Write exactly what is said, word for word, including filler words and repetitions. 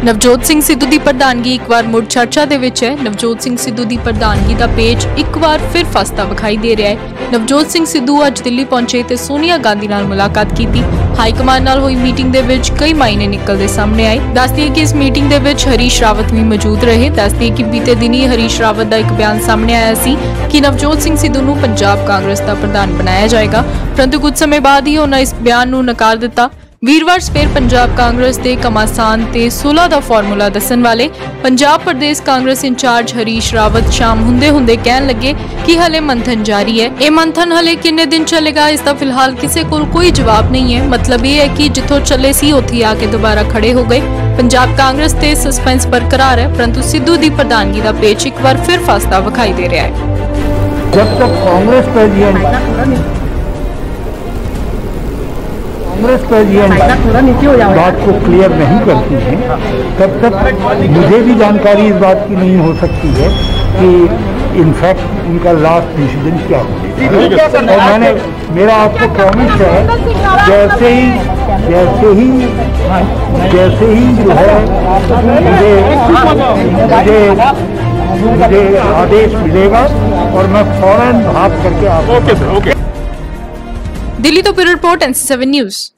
ਨਵਜੋਤ ਸਿੰਘ ਸਿੱਧੂ ਦੀ ਪ੍ਰਧਾਨਗੀ ਇੱਕ ਵਾਰ ਮੁੜ ਚਰਚਾ ਦੇ ਵਿੱਚ ਹੈ। ਨਵਜੋਤ ਸਿੰਘ ਸਿੱਧੂ ਦੀ ਪ੍ਰਧਾਨਗੀ ਦਾ ਪੇਜ ਇੱਕ ਵਾਰ ਫਿਰ ਫਸਦਾ ਵਿਖਾਈ ਦੇ ਰਿਹਾ ਹੈ। ਨਵਜੋਤ ਸਿੰਘ ਸਿੱਧੂ ਅੱਜ ਦਿੱਲੀ ਪਹੁੰਚੇ ਤੇ ਸੋਨੀਆ ਗਾਂਧੀ ਨਾਲ ਮੁਲਾਕਾਤ ਕੀਤੀ। ਹਾਈ ਕਮਾਂਡ ਨਾਲ ਹੋਈ ਮੀਟਿੰਗ ਦੇ ਵਿੱਚ ਕਈ ਮਾਇਨੇ ਨਿਕਲਦੇ ਸਾਹਮਣੇ ਆਏ। ਦੱਸਦੀ ਹੈ ਕਿ ਇਸ ਮੀਟਿੰਗ ਦੇ ਵਿੱਚ ਹਰੀਸ਼ ਰਾਵਤ ਵੀ ਮੌਜੂਦ ਰਹੇ। ਦੱਸਦੀ ਹੈ ਕਿ ਬੀਤੇ ਦਿਨੀ ਹਰੀਸ਼ ਰਾਵਤ ਦਾ ਇੱਕ ਬਿਆਨ ਸਾਹਮਣੇ ਆਇਆ ਸੀ ਕਿ ਨਵਜੋਤ ਸਿੰਘ ਸਿੱਧੂ ਨੂੰ ਪੰਜਾਬ ਕਾਂਗਰਸ ਦਾ ਪ੍ਰਧਾਨ ਬਣਾਇਆ ਜਾਏਗਾ, ਪਰੰਤੂ ਕੁਝ ਸਮੇਂ ਬਾਅਦ ਹੀ ਉਹਨਾਂ ਇਸ ਬਿਆਨ ਨੂੰ ਨਕਾਰ ਦਿੱਤਾ। ਵੀਰਵਾਰ ਸਵੇਰ ਪੰਜਾਬ ਕਾਂਗਰਸ ਦੇ ਕਮਾਸਾਨ ਤੇ ਸੋਲ੍ਹਾਂ ਦਾ ਫਾਰਮੂਲਾ ਦੱਸਣ ਵਾਲੇ ਪੰਜਾਬ ਪ੍ਰਦੇਸ਼ ਕਾਂਗਰਸ ਇੰਚਾਰਜ ਹਰੀਸ਼ ਰਾਵਤ ਸ਼ਾਮ ਹੁੰਦੇ ਹੁੰਦੇ ਕਹਿਣ ਲੱਗੇ ਕਿ ਹਲੇ ਮੰਥਨ ਜਾਰੀ ਹੈ। ਇਹ ਮੰਥਨ ਹਲੇ ਕਿੰਨੇ ਦਿਨ ਚੱਲੇਗਾ ਇਸ ਦਾ ਫਿਲਹਾਲ ਕਿਸੇ ਕੋਲ ਕੋਈ ਜਵਾਬ ਨਹੀਂ ਹੈ। ਮਤਲਬ ਇਹ ਹੈ ਕਿ ਜਿੱਥੋਂ ਚੱਲੇ ਸੀ ਉੱਥੇ ਆ ਕੇ ਦੁਬਾਰਾ ਖੜੇ ਹੋ ਗਏ। ਪੰਜਾਬ ਕਾਂਗਰਸ ਤੇ ਸਸਪੈਂਸ ਬਰਕਰਾਰ ਹੈ, ਪਰੰਤੂ ਸਿੱਧੂ ਦੀ ਪ੍ਰਧਾਨਗੀ ਦਾ ਪੇਚ ਇੱਕ ਵਾਰ ਫਿਰ ਫਸਦਾ ਵਿਖਾਈ ਦੇ ਰਿਹਾ ਹੈ। जब तक कांग्रेस प्रेसिडेंट कांग्रेस प्रेसिडेंट बात को क्लियर नहीं करती है, तब तक मुझे भी जानकारी इस बात की नहीं हो सकती है कि इनफैक्ट उनका लास्ट डिसीजन क्या होगा। और मैंने मेरा आपको प्रॉमिस है, जैसे ही जैसे ही जैसे ही जो है मुझे मुझे मुझे आदेश मिलेगा और मैं फौरन भाग करके आपको। Okay sir, okay. दिल्ली तो bureau report N C seven news.